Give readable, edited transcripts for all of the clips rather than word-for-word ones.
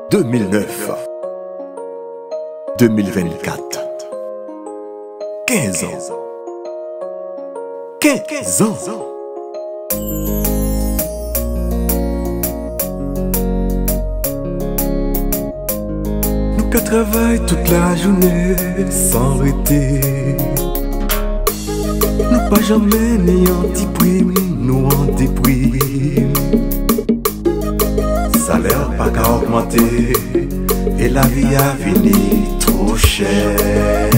2009, 2024, 15 ans. 15 ans. Nous qu'à travailler toute la journée sans arrêter. Nous pas jamais ni anti-prime, nous anti-prime. Salaire pas qu'à augmenter et la vie a fini trop cher.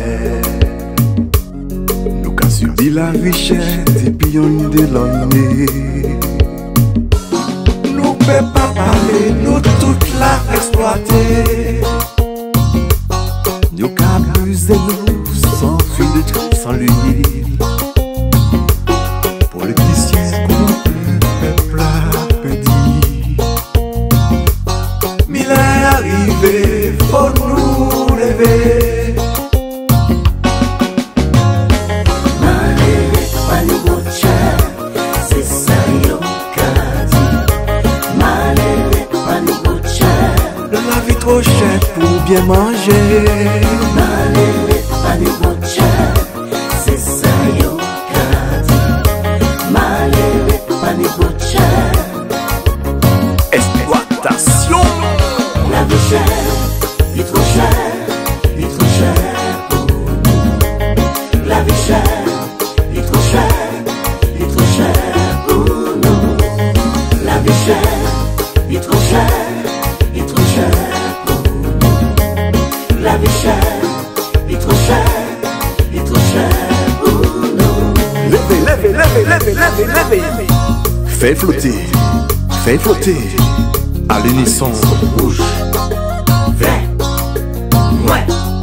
Nous qu'à subir la richesse depuis on de l'année. Nous peut pas parler, nous toute la exploiter. Nous qu'à abuser nous sans fil, sans l'huile. Politiciens le peuple a pédi. Mille est arrivé, faut nous lever. Malé, pas nous boucher, c'est ça yon qu'a dit. Malé, pas nous boucher, La vie trop chère pour bien manger. malé, pas nous boucher, c'est ça yon qu'a dit. Malé, pas nous boucher, Exploitation. la vie chère, il trop cher, il trop cher pour nous. La vie chère, il trop cher, il trop cher pour nous. La vie chère, il trop cher, il trop cher pour nous. La vie chère, il trop cher, il trop cher pour nous. Levez, levez, levez, levez, levez, levez. Fais flotter à l'unisson. Rouge, vert, noir.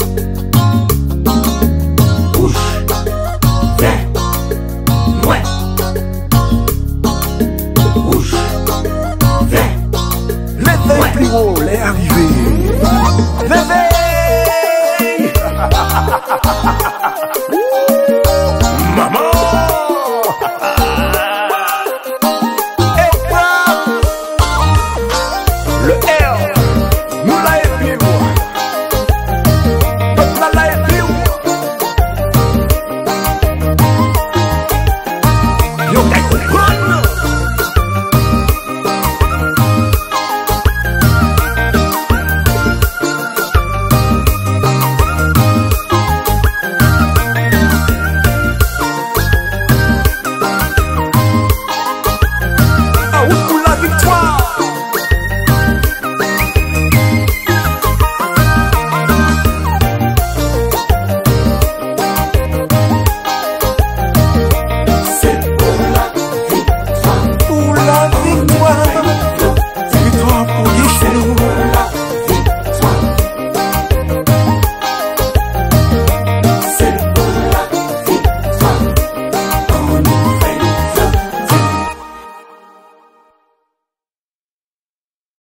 Rouge, vert, noir. Rouge, vert. Levez plus haut, les arrivés. Levez.